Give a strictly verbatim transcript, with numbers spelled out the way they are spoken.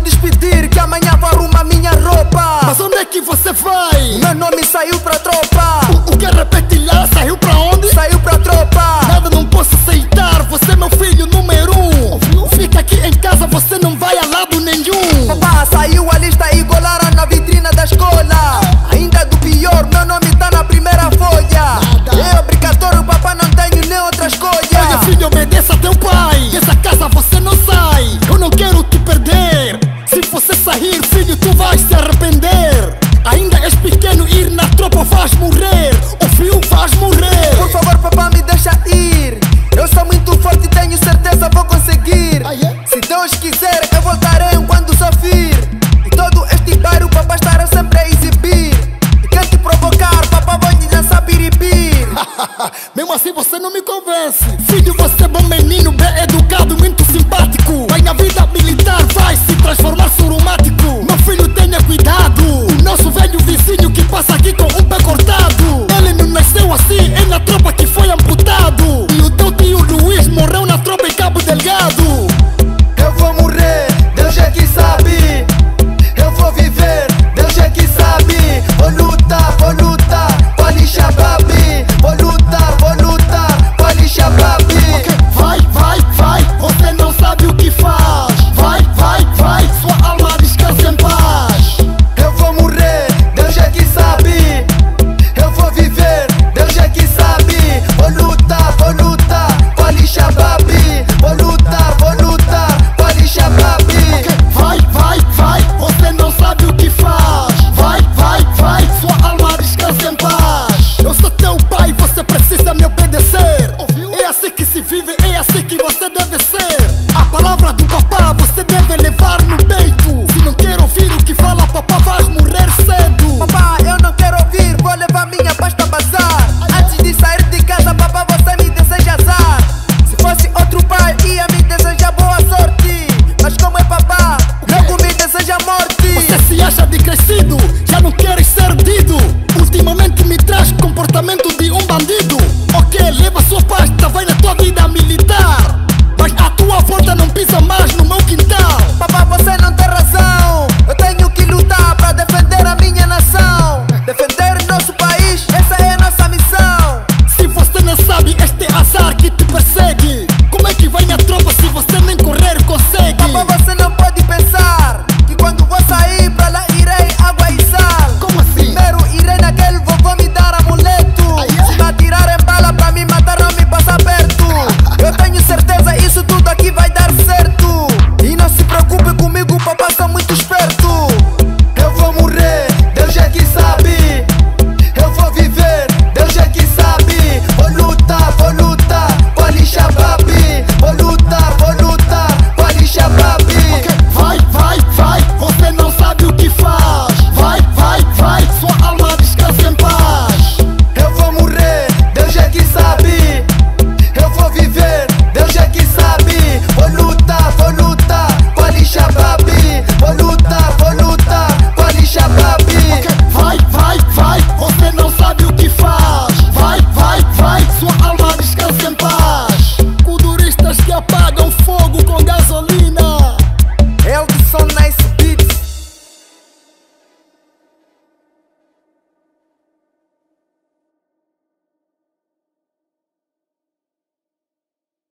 despedir, que amanhã vou arrumar minha roupa. Mas onde é que você vai? Meu nome saiu pra tropa. O, o que repete lá? Saiu pra onde? Saiu pra tropa. Nada, não posso aceitar, você é meu filho número um. Fica aqui em casa, você não vai a lado nenhum. Papá, saiu a lista e colaram na vitrina da escola. Ainda do pior, meu nome tá na primeira folha. É obrigatório, papá, não tenho nem outra escolha. Olha, filho, obedeça a teu pai. Dessa casa você não sai, eu não quero te perder. Se você sair, filho, tu vais se arrepender. Ainda és pequeno, ir na tropa vais morrer. O fio vais morrer. Por favor, papá, me deixa ir. Eu sou muito forte e tenho certeza vou conseguir. Ah, yeah? Se Deus quiser, eu voltarei quando sofrer. E todo este bairro, papá, estará sempre a exibir. E quem te provocar, papá, vou te dançar piripir. Mesmo assim você não me convence. Filho, você é bom menino, bem educado, muito simpático. Vai na vida militar, vai se transformar surumático. Meu filho, tenha cuidado. O nosso velho vizinho que passa aqui com um pé cortado, ele não nasceu assim, é na tropa que foi amputado. E o teu tio Luiz morreu na tropa em Cabo Delgado. Eu vou morrer, Deus é que sabe. Eu vou viver, Deus é que sabe. Vou lutar, vou lutar, pra lixar babi. Vou lutar, vou lutar, pra lixar babi. Okay. Vai, vai, vai, você não sabe o que faz. Vai, vai, vai, sua alma descansa em paz. Eu vou morrer, Deus é que sabe. Eu vou viver, Deus é que sabe. Vou lutar, vou lutar, pra lixar babi. Vou lutar, vou lutar, pra lixar babi. Okay. Vai, vai, vai, você não sabe o que faz. Vai, vai, vai, sua alma descansa em paz. Eu sou teu pai, você precisa me obedecer. É assim que se vive, é assim que você deve ser. A palavra do papá você deve levar no peito. Se não quer ouvir o que fala, papá, vais morrer cedo. Papá, eu não quero ouvir, vou levar minha paz pra bazar. Antes de sair de casa, papá, você me deseja azar. Se fosse outro pai, ia me desejar boa sorte. Mas como é papá, logo me deseja morte. Você se acha de crescido, já não queres ser dido. Ultimamente me traz comportamento de um bandido. Ok, leva sua pasta, vai na tua vida militar. Mas a tua volta não pisa mais no meu quintal. Papá, você não tem razão. Eu tenho que lutar pra defender a minha nação. Defender nosso país, essa é a nossa missão. Se você não sabe, este é azar que te persegue. Como é que vai na tropa se você nem correr consegue? Papá, você não pode pensar que quando vou sair pra lá irei água e sal. Como assim? Primeiro irei naquele vovô me dar amuleto. Ah, yeah? Se me atirarem bala pra me matar, não me passa perto. Eu tenho certeza, isso tudo aqui vai dar certo. E não se preocupe comigo, papá, sou muito esperto. Eu vou morrer, Deus é que sabe. Eu vou viver, Deus é que sabe. Vou lutar, vou lutar, pra lixar babi. Vou lutar, vou lutar, pra lixar babi. Ok, vai, vai, vai, você não sabe o que faz. Vai, vai, vai, sua alma descansa em paz. Eu vou morrer, Deus é que sabe. Eu vou viver, Deus é que sabe. Vou lutar, vou lutar, pra lixar babi. Vou lutar, vou lutar, pra lixar babi. Ok, vai, vai, vai, você não sabe o que faz. Vai, vai, vai, sua alma descansa em paz. Culturistas que apagam fogo com gasolina. Elson Nice